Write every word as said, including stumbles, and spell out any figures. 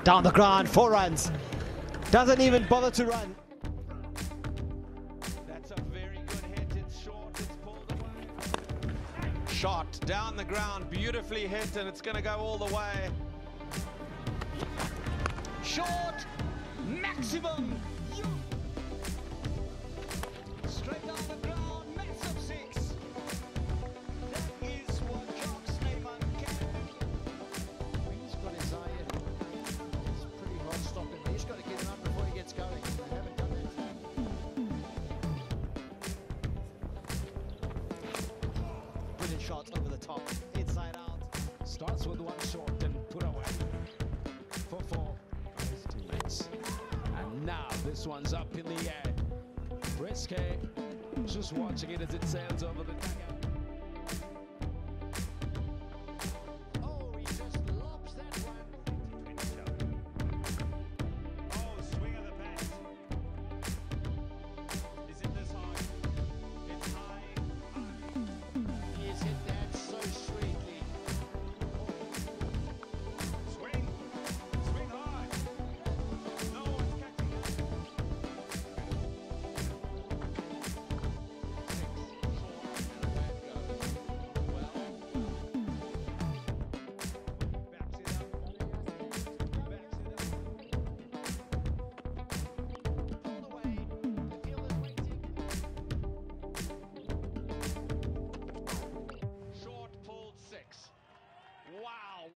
Down the ground, four runs. Doesn't even bother to run. That's a very good hit. It's short. It's pulled away. Shot down the ground, beautifully hit, and it's going to go all the way. Short, maximum. Straight down the ground, massive six. That is what Jacques Snyman can. He's got his eye in. It's pretty hard stopping. He's got to get him up before he gets going. They haven't done that. Brilliant shot over the top, inside out. Starts with one short and put away for four. His teammates. And now this one's up in the air. Risky. Just watching it as it sails over the